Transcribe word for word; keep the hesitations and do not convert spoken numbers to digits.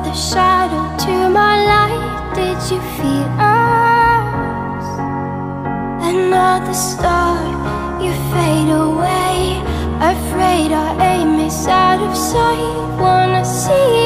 another shadow to my light. Did you feel us? Another star, you fade away. Afraid our aim is out of sight. Wanna see